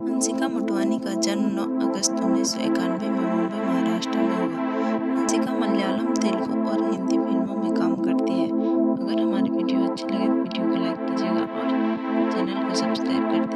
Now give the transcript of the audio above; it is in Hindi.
हंसिका मोटवानी का जन्म 9 अगस्त 1991 में मुंबई, महाराष्ट्र में हुआ। हंसिका मलयालम, तेलुगु और हिंदी फिल्मों में काम करती है। अगर हमारी वीडियो अच्छी लगे तो वीडियो को लाइक कीजिएगा और चैनल को सब्सक्राइब कर